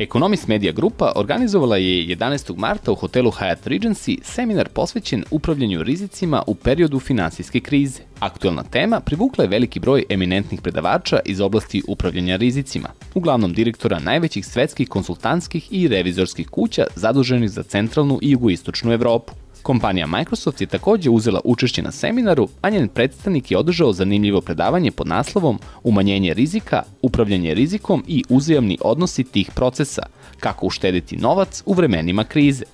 Economist Media Grupa organizovala je 11. marta u hotelu Hyatt Regency seminar posvećen upravljanju rizicima u periodu finansijske krize. Aktuelna tema privukla je veliki broj eminentnih predavača iz oblasti upravljanja rizicima, uglavnom direktora najvećih svetskih konsultantskih i revizorskih kuća zaduženih za centralnu i jugoistočnu Evropu. Kompanija Microsoft je takođe uzela učešće na seminaru, a njen predstavnik je održao zanimljivo predavanje pod naslovom Umanjenje rizika, upravljanje rizikom i uzajamni odnosi tih procesa, kako uštediti novac u vremenima krize.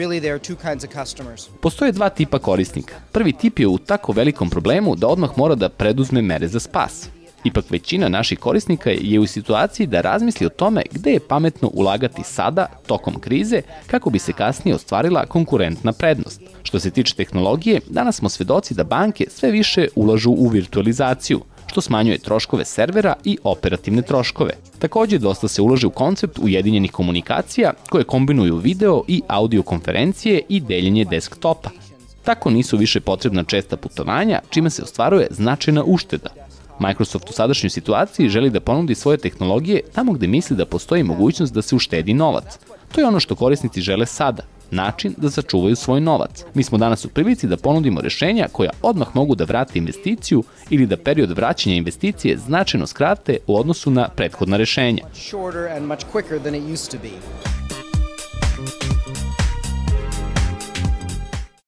Postoje dva tipa korisnika. Prvi tip je u tako velikom problemu da odmah mora da preduzme mere za spas. Ipak većina naših korisnika je u situaciji da razmisli o tome gde je pametno ulagati sada, tokom krize, kako bi se kasnije ostvarila konkurentna prednost. Što se tiče tehnologije, danas smo svedoci da banke sve više ulažu u virtualizaciju, što smanjuje troškove servera i operativne troškove. Takođe, dosta se ulaže u koncept ujedinjenih komunikacija koje kombinuju video i audio konferencije i deljenje desktopa. Tako nisu više potrebna česta putovanja, čime se ostvaruje značajna ušteda. Microsoft u sadašnjoj situaciji želi da ponudi svoje tehnologije tamo gde misli da postoji mogućnost da se uštedi novac. To je ono što korisnici žele sada, način da sačuvaju svoj novac. Mi smo danas u prilici da ponudimo rešenja koja odmah mogu da vrate investiciju ili da period vraćanja investicije značajno skrate u odnosu na prethodna rešenja.